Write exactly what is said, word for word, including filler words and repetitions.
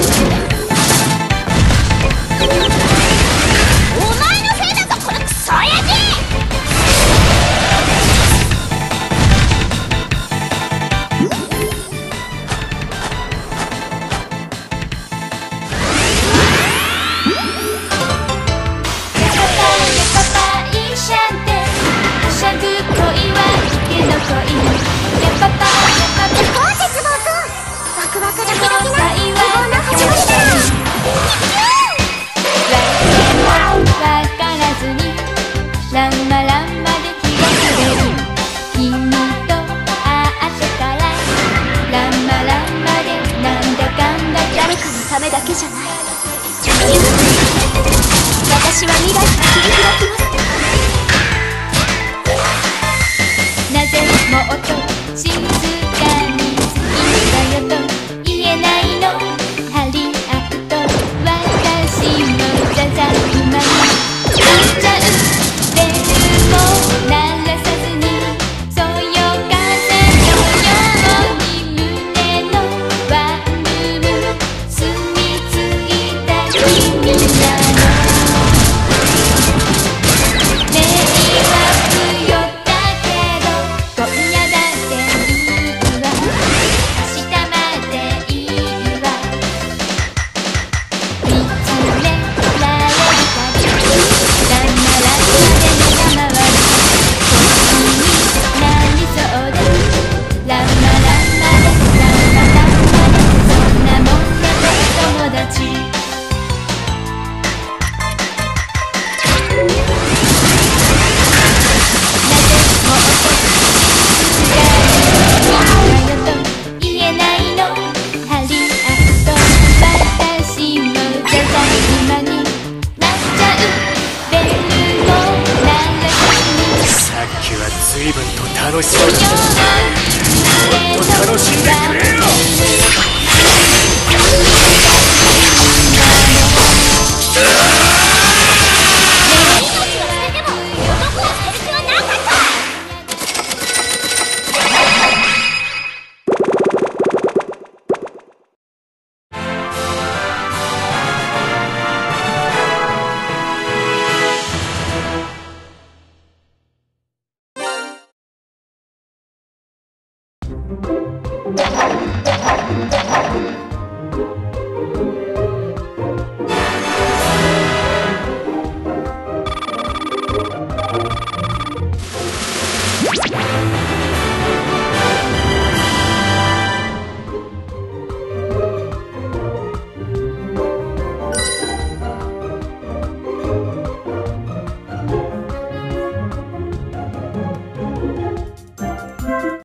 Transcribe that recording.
ためだけじゃない。私は未来を切り開きます。なぜもっと静かに好きだよと言えないの。張り合うと私もざざ馬になっちゃう。ベルも鳴らさずにそよ風のように胸のワンルーム住み着いた君なの。迷惑よだけど今夜だっていいわ。明日までいいわ。見つめられるたびランマランマで目が回る。好きになりそうでランマランマでランマランマでそんなもんね友達。なぜもっと静かにいいわよと言えないの。張り合うと私もざざ馬になっちゃう。ベルも鳴らさずにさっきは随分と楽しそうだった。もっと楽しんでくれよ。